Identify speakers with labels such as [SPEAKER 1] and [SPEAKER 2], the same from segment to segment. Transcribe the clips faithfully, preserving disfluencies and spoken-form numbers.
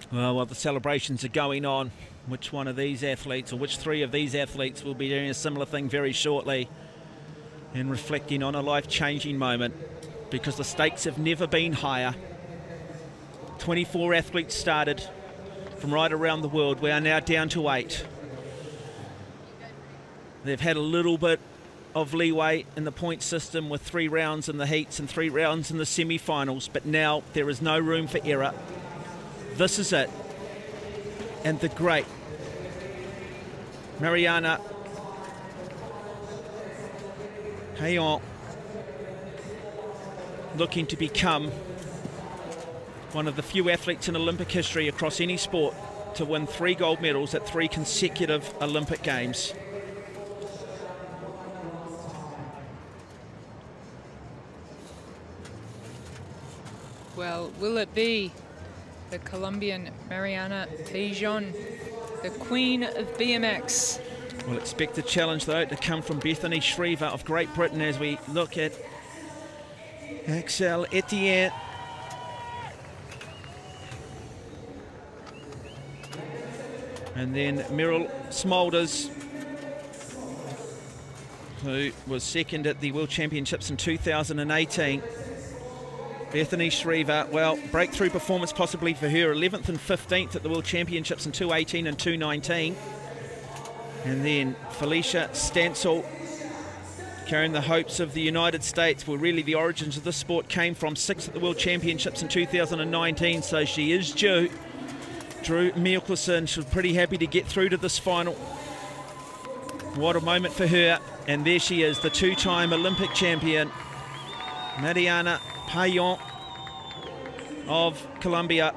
[SPEAKER 1] Well, while the celebrations are going on, which one of these athletes, or which three of these athletes will be doing a similar thing very shortly and reflecting on a life-changing moment, because the stakes have never been higher. twenty-four athletes started from right around the world. We are now down to eight. They've had a little bit of leeway in the point system with three rounds in the heats and three rounds in the semi-finals, but now there is no room for error. This is it. And the great Mariana Pajon, looking to become one of the few athletes in Olympic history across any sport to win three gold medals at three consecutive Olympic Games.
[SPEAKER 2] Well, will it be the Colombian Mariana Pajon, the queen of B M X?
[SPEAKER 1] We'll expect the challenge, though, to come from Bethany Shriever of Great Britain as we look at Axel Etienne. And then Merel Smulders, who was second at the World Championships in two thousand eighteen. Bethany Shriever, well, breakthrough performance possibly for her, eleventh and fifteenth at the World Championships in two eighteen and two nineteen. And then Felicia Stansel, carrying the hopes of the United States, where really the origins of this sport came from, sixth at the World Championships in two thousand nineteen, so she is due. Drew Mikkelsen, she was pretty happy to get through to this final. What a moment for her. And there she is, the two-time Olympic champion, Mariana Pajon of Colombia.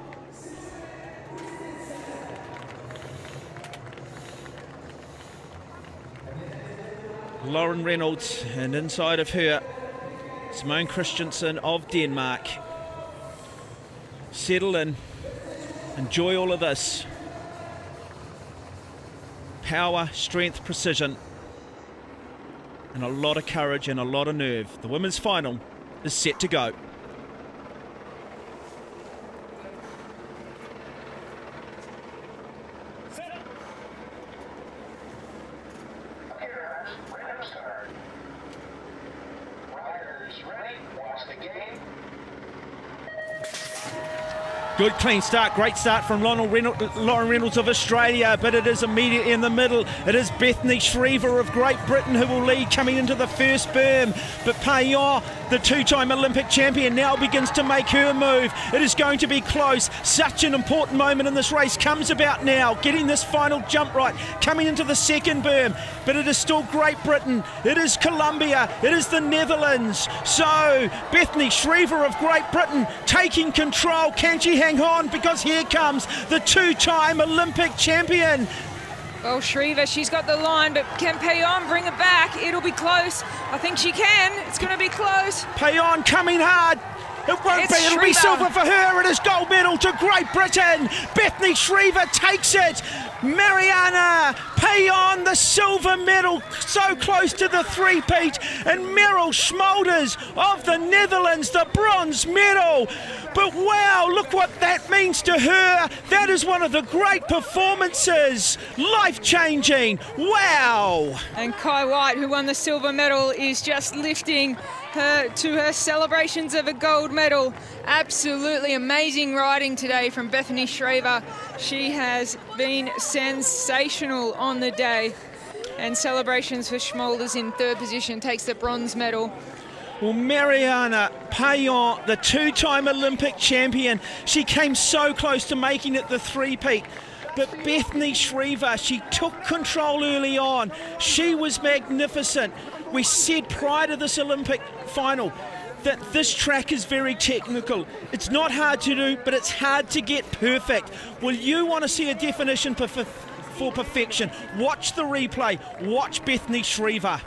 [SPEAKER 1] Lauren Reynolds, and inside of her, Simone Christensen of Denmark. Settle in, enjoy all of this. Power, strength, precision, and a lot of courage and a lot of nerve. The women's final is set to go. Good clean start, great start from Reynolds, Lauren Reynolds of Australia, but it is immediately in the middle. It is Bethany Shriever of Great Britain who will lead coming into the first berm. But Pajon, the two-time Olympic champion, now begins to make her move. It is going to be close. Such an important moment in this race comes about now, getting this final jump right, coming into the second berm. But it is still Great Britain, it is Colombia, it is the Netherlands. So Bethany Shriever of Great Britain taking control. Can she hang on? Because here comes the two-time Olympic champion.
[SPEAKER 2] Well, Shriever, she's got the line, but can Pajon bring it back? It'll be close. I think she can. It's going to be close.
[SPEAKER 1] Pajon coming hard. It won't
[SPEAKER 2] It's
[SPEAKER 1] be. It'll
[SPEAKER 2] Shriever.
[SPEAKER 1] be silver for her. It is gold medal to Great Britain. Bethany Shriever takes it. Mariana Pajon, the silver medal, so close to the three-peat. And Merel Smulders of the Netherlands, the bronze medal. But wow, look what that means to her. That is one of the great performances. Life-changing. Wow.
[SPEAKER 2] And Kai White, who won the silver medal, is just lifting her to her celebrations of a gold medal. Absolutely amazing riding today from Bethany Shriever. She has been sensational on the day. And celebrations for Smulders in third position, takes the bronze medal.
[SPEAKER 1] Well, Mariana Pajon, the two-time Olympic champion, she came so close to making it the three-peat. But Bethany Shriever, she took control early on. She was magnificent. We said prior to this Olympic final that this track is very technical. It's not hard to do, but it's hard to get perfect. Well, you want to see a definition for, for, for perfection. Watch the replay. Watch Bethany Shriever.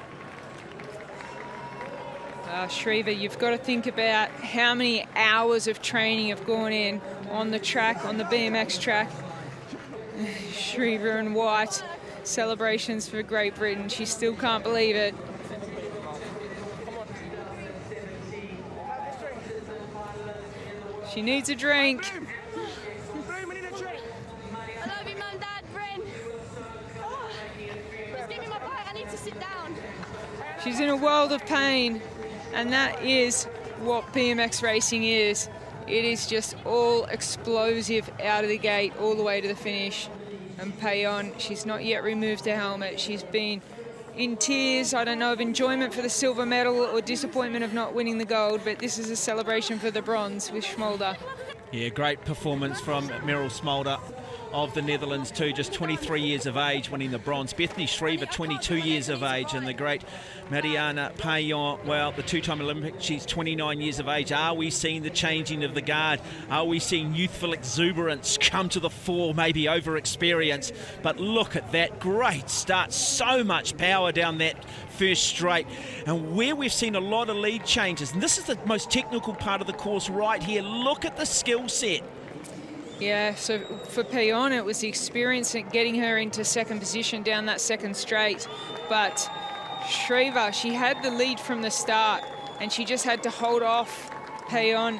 [SPEAKER 2] Uh, Shriever, you've got to think about how many hours of training have gone in on the track, on the B M X track. Shriever and White, celebrations for Great Britain. She still can't believe it. She needs a drink. She's in a world of pain, and that is what B M X racing is. It is just all explosive out of the gate, all the way to the finish. And Pajon, she's not yet removed her helmet. She's been in tears, I don't know, of enjoyment for the silver medal or disappointment of not winning the gold, but this is a celebration for the bronze with Smulder.
[SPEAKER 1] Yeah, great performance from Merel Smulders of the Netherlands too, just twenty-three years of age, winning the bronze. Bethany Shriever, twenty-two years of age, and the great Mariana Pajon, well, the two-time Olympic, she's twenty-nine years of age. Are we seeing the changing of the guard? Are we seeing youthful exuberance come to the fore, maybe over experience? But look at that great start, so much power down that first straight, and where we've seen a lot of lead changes, and this is the most technical part of the course right here. Look at the skill set.
[SPEAKER 2] Yeah, so for Pajon, it was the experience in getting her into second position down that second straight. But Shriever, she had the lead from the start, and she just had to hold off Pajon.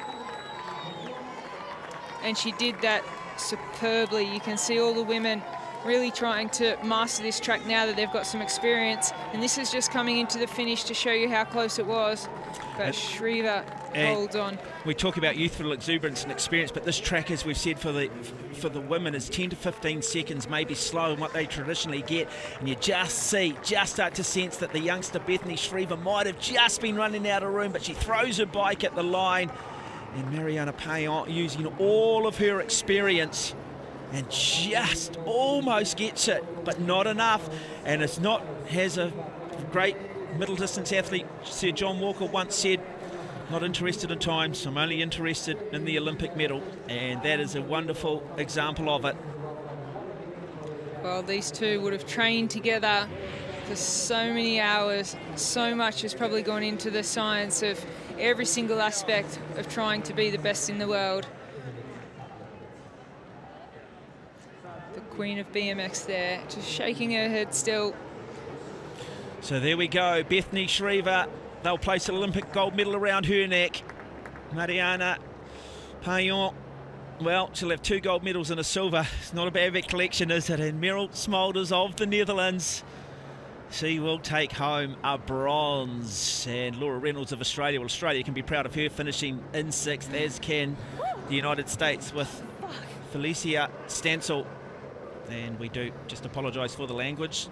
[SPEAKER 2] And she did that superbly. You can see all the women really trying to master this track now that they've got some experience. And this is just coming into the finish to show you how close it was. But Shriever holds on.
[SPEAKER 1] We talk about youthful exuberance and experience, but this track, as we've said, for the for the women is ten to fifteen seconds, maybe slower than what they traditionally get. And you just see, just start to sense that the youngster Bethany Shriever might have just been running out of room, but she throws her bike at the line. And Mariana Pajon using all of her experience and just almost gets it, but not enough. And it's not, has a great middle distance athlete, Sir John Walker once said, not interested in times, I'm only interested in the Olympic medal, and that is a wonderful example of it.
[SPEAKER 2] Well, these two would have trained together for so many hours. So much has probably gone into the science of every single aspect of trying to be the best in the world. The queen of B M X there, just shaking her head still.
[SPEAKER 1] So there we go, Bethany Shriever. They'll place an Olympic gold medal around her neck. Mariana Pajon, well, she'll have two gold medals and a silver. It's not a bad big collection, is it? And Merel Smulders of the Netherlands, she will take home a bronze. And Laura Reynolds of Australia, well, Australia can be proud of her finishing in sixth, as can the United States with Felicia Stansel. And we do just apologise for the language.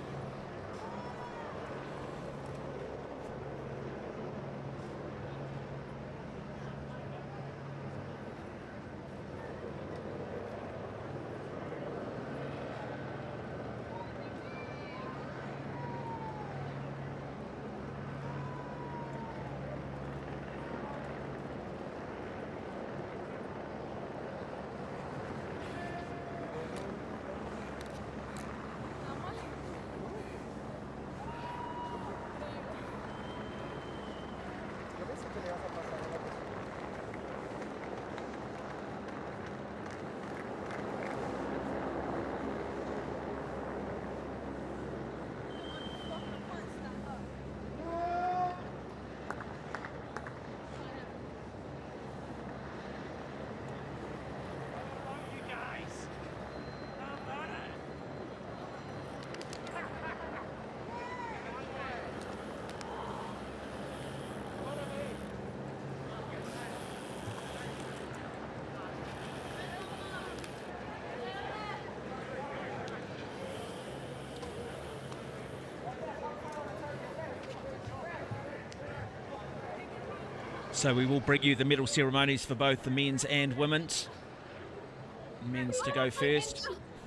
[SPEAKER 1] So we will bring you the medal ceremonies for both the men's and women's. Men's to go first.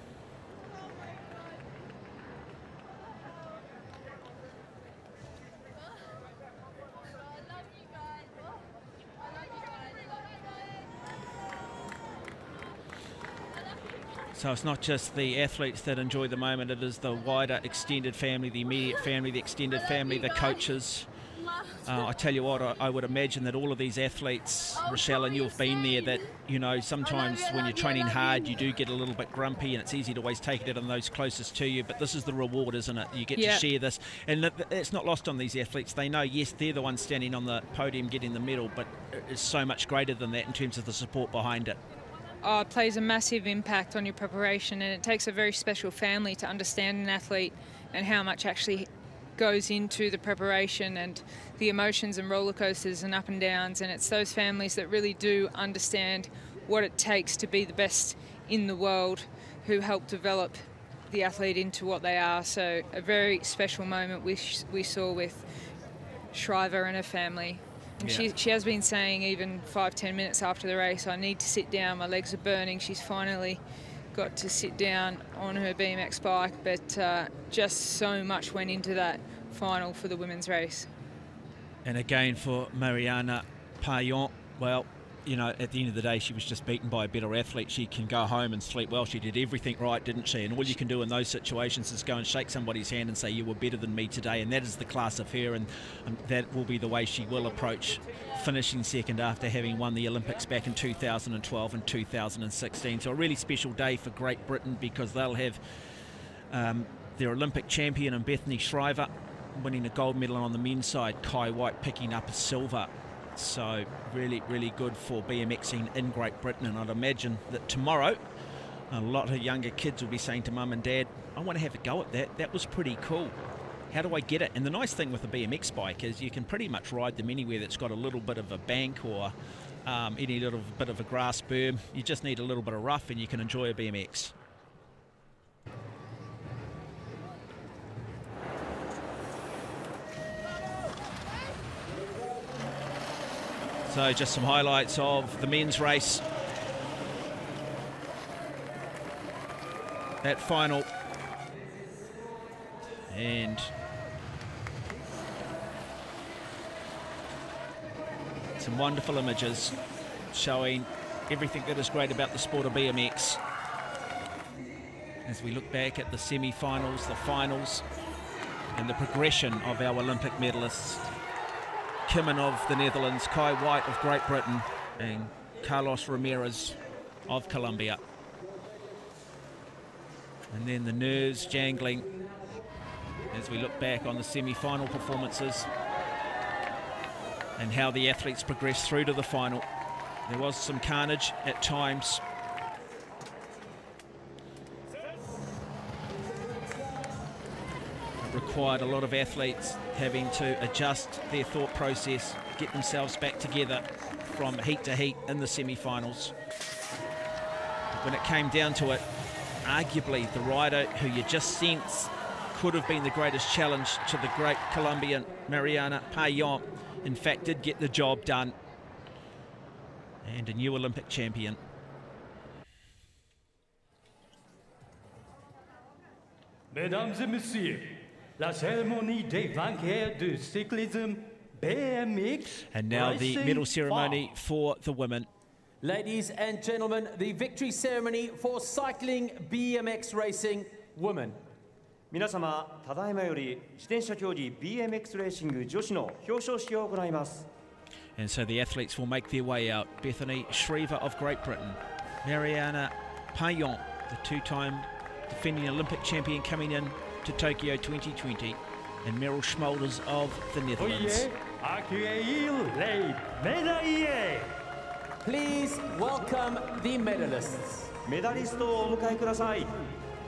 [SPEAKER 1] So it's not just the athletes that enjoy the moment, it is the wider extended family, the immediate family, the extended family, the coaches. Uh, I tell you what, I, I would imagine that all of these athletes, Rochelle, and you've been there, that, you know, sometimes when you're training hard, you do get a little bit grumpy and it's easy to always take it on those closest to you, but this is the reward, isn't it? You get yeah. to share this, and it's not lost on these athletes. They know, yes, they're the ones standing on the podium getting the medal, but it's so much greater than that in terms of the support behind it.
[SPEAKER 2] Oh, it plays a massive impact on your preparation, and it takes a very special family to understand an athlete and how much actually goes into the preparation and the emotions and roller coasters and up and downs, and it's those families that really do understand what it takes to be the best in the world who help develop the athlete into what they are. So a very special moment we, we saw with Shriever and her family. And yeah. she, she has been saying even five, ten minutes after the race, I need to sit down, my legs are burning. She's finally got to sit down on her B M X bike, but uh, just so much went into that final for the women's race.
[SPEAKER 1] And again for Mariana Pajon, well, you know, at the end of the day, she was just beaten by a better athlete. She can go home and sleep well. She did everything right, didn't she? And all you can do in those situations is go and shake somebody's hand and say, you were better than me today. And that is the class of her, and um, that will be the way she will approach finishing second after having won the Olympics back in two thousand twelve and two thousand sixteen. So a really special day for Great Britain, because they'll have um, their Olympic champion in Bethany Shriever winning a gold medal, on the men's side, Kai White picking up a silver. So really, really good for BMXing in Great Britain. And I'd imagine that tomorrow a lot of younger kids will be saying to mum and dad, I want to have a go at that. That was pretty cool. How do I get it? And the nice thing with a B M X bike is you can pretty much ride them anywhere that's got a little bit of a bank or um, any little bit of a grass berm. You just need a little bit of rough and you can enjoy a B M X. So just some highlights of the men's race. That final. And some wonderful images showing everything that is great about the sport of B M X. As we look back at the semi-finals, the finals, and the progression of our Olympic medalists. Kimmen of the Netherlands, Kai White of Great Britain, and Carlos Ramirez of Colombia. And then the nerves jangling as we look back on the semi-final performances and how the athletes progressed through to the final. There was some carnage at times. It required a lot of athletes having to adjust their thought process, get themselves back together from heat to heat in the semi-finals. When it came down to it, arguably the rider who you just sense could have been the greatest challenge to the great Colombian Mariana Pajon, in fact, did get the job done. And a new Olympic champion.
[SPEAKER 3] Mesdames et messieurs, la cérémonie des vainqueurs du cyclisme B M X.
[SPEAKER 1] And now the medal ceremony for the women.
[SPEAKER 4] Ladies and gentlemen, the victory ceremony for cycling B M X racing women.
[SPEAKER 5] 皆様、ただいまより自転車競技 B M X レーシング女子の表彰式を行います。
[SPEAKER 1] And so the athletes will make their way out. Bethany Shriever of Great Britain, Mariana Pajon, the two-time defending Olympic champion coming in to Tokyo twenty twenty, and Merel Smulders of the Netherlands.
[SPEAKER 4] Please welcome the medalists.
[SPEAKER 5] メダリストをお迎えください。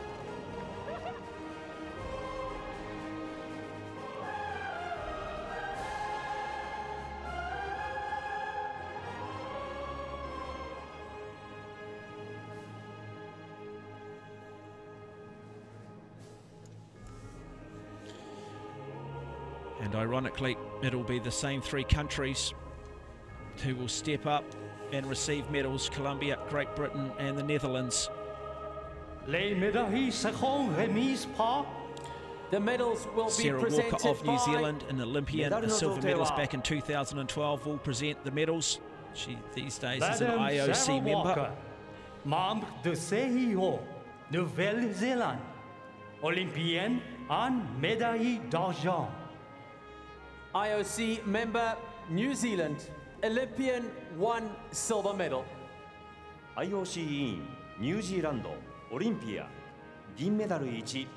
[SPEAKER 1] And ironically, it'll be the same three countries who will step up and receive medals: Colombia, Great Britain and the Netherlands.
[SPEAKER 3] Les médailles seront remises par
[SPEAKER 4] the medals will
[SPEAKER 1] Sarah
[SPEAKER 4] be presented
[SPEAKER 1] Walker of New
[SPEAKER 4] by
[SPEAKER 1] Zealand, an Olympian, a silver medalist back in two thousand twelve, will present the medals. She these days is an I O C member.
[SPEAKER 3] Walker, membre de C I O, Nouvelle-Zélande, olympienne en médaille d'argent.
[SPEAKER 4] I O C member, New Zealand, Olympian, one silver medal.
[SPEAKER 5] アイオーシー 委員、ニュージーランド、オリンピア、銀メダルいち。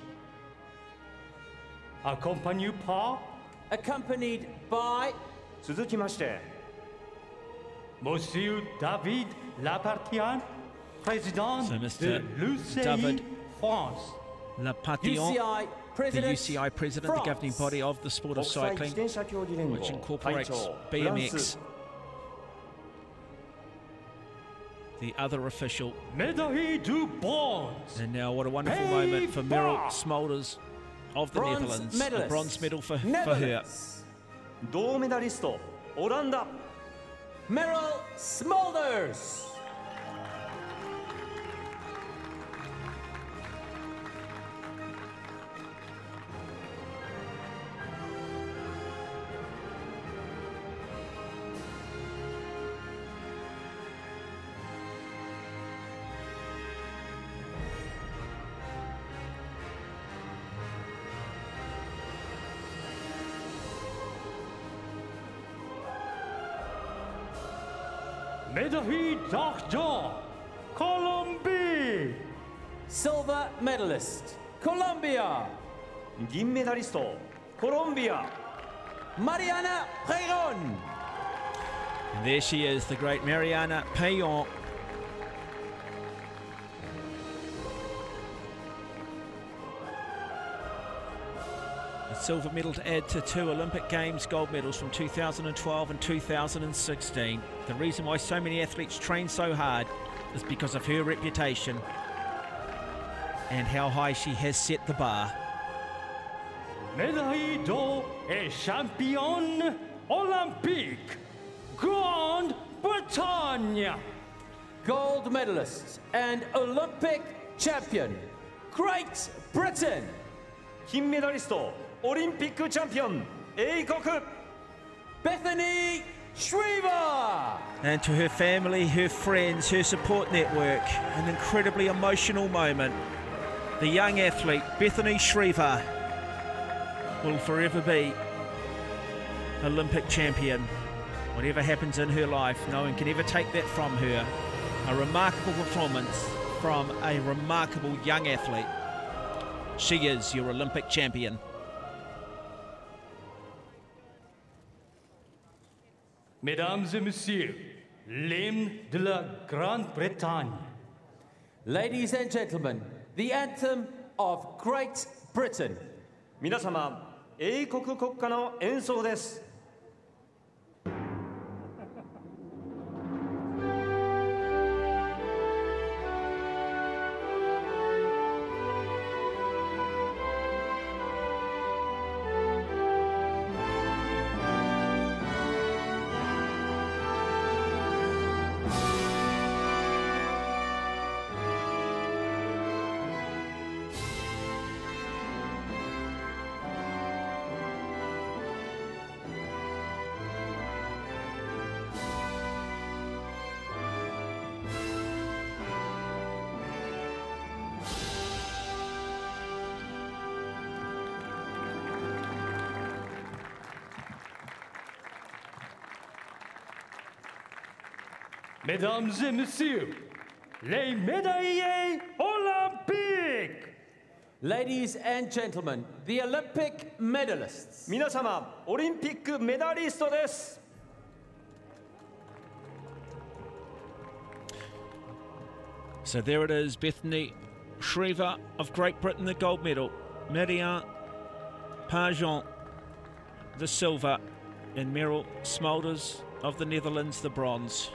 [SPEAKER 3] Accompagné par
[SPEAKER 4] accompanied by
[SPEAKER 5] 続きまして、
[SPEAKER 3] Monsieur David Lapartien, président
[SPEAKER 1] So
[SPEAKER 3] de
[SPEAKER 1] Mister
[SPEAKER 3] l'U C I
[SPEAKER 1] David
[SPEAKER 3] France.
[SPEAKER 1] Lapatillon,
[SPEAKER 4] U C I
[SPEAKER 1] the U C I president, the governing body of the sport of cycling, which incorporates B M X. The other official. And now what a wonderful moment for Merel Smulders of the
[SPEAKER 4] Bronze
[SPEAKER 1] Netherlands.
[SPEAKER 4] medalist.
[SPEAKER 1] A bronze medal for, for her.
[SPEAKER 5] 銅メダリストオランダ
[SPEAKER 4] Merel Smulders.
[SPEAKER 3] Médaille d'argent, Colombie.
[SPEAKER 4] Silver medalist, Colombia.
[SPEAKER 5] 銀メダリストコロンビア
[SPEAKER 4] Mariana Pajon.
[SPEAKER 1] And there she is, the great Mariana Pajon. A silver medal to add to two Olympic Games gold medals from two thousand twelve and two thousand sixteen. The reason why so many athletes train so hard is because of her reputation and how high she has set the bar.
[SPEAKER 3] Médaille d'or et championne olympique, Grande-Bretagne.
[SPEAKER 4] Gold medalist and Olympic champion, Great Britain.
[SPEAKER 5] 金メダリストオリンピックチャンピオン英国
[SPEAKER 4] Bethany Shriever.
[SPEAKER 1] And to her family, her friends, her support network, an incredibly emotional moment. The young athlete, Bethany Shriever, will forever be Olympic champion. Whatever happens in her life, no one can ever take that from her. A remarkable performance from a remarkable young athlete. She is your Olympic champion.
[SPEAKER 3] Mesdames et messieurs, l'hymne de la Grande-Bretagne.
[SPEAKER 4] Ladies and gentlemen, the anthem of Great Britain.
[SPEAKER 5] 皆様英国国歌の演奏です
[SPEAKER 3] Mesdames et messieurs, les médaillés olympiques.
[SPEAKER 4] Ladies and gentlemen, the Olympic medalists.
[SPEAKER 5] 皆様オリンピックメダリストです
[SPEAKER 1] So there it is, Bethany Shriever of Great Britain, the gold medal. Mariana Pajon, the silver. And Merel Smulders of the Netherlands, the bronze.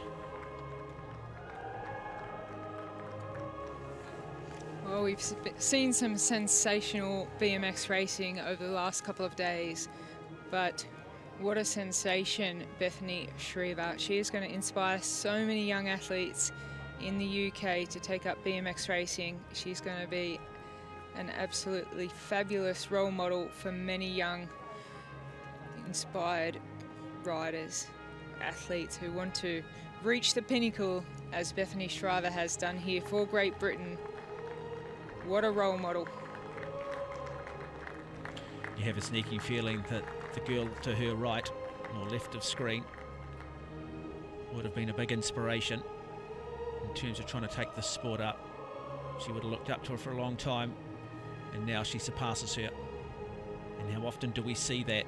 [SPEAKER 2] Well, we've seen some sensational B M X racing over the last couple of days, but what a sensation, Bethany Shriever. She is going to inspire so many young athletes in the U K to take up B M X racing. She's going to be an absolutely fabulous role model for many young, inspired riders, athletes who want to reach the pinnacle as Bethany Shriever has done here for Great Britain. What a role model.
[SPEAKER 1] You have a sneaking feeling that the girl to her right or left of screen would have been a big inspiration in terms of trying to take this sport up. She would have looked up to her for a long time, and now she surpasses her. And how often do we see that?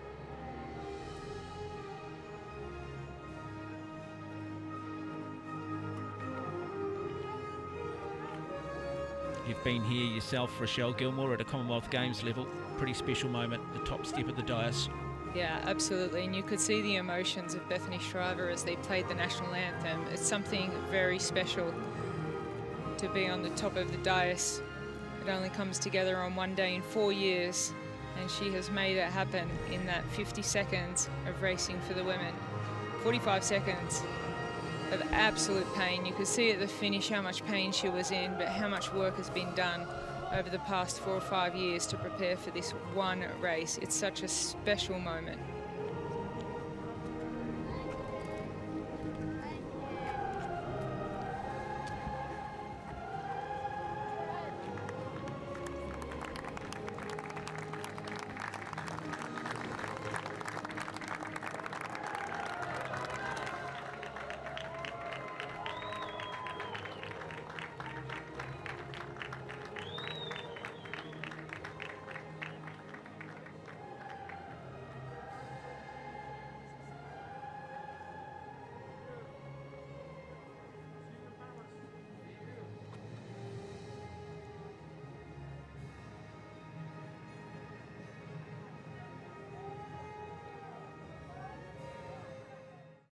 [SPEAKER 1] You've been here yourself, Rochelle Gilmore, at a Commonwealth Games level. Pretty special moment, the top step of the dais.
[SPEAKER 2] Yeah, absolutely, and you could see the emotions of Bethany Shriever as they played the national anthem. It's something very special to be on the top of the dais. It only comes together on one day in four years, and she has made it happen in that fifty seconds of racing for the women. forty-five seconds of absolute pain. You could see at the finish how much pain she was in, but how much work has been done over the past four or five years to prepare for this one race. It's such a special moment.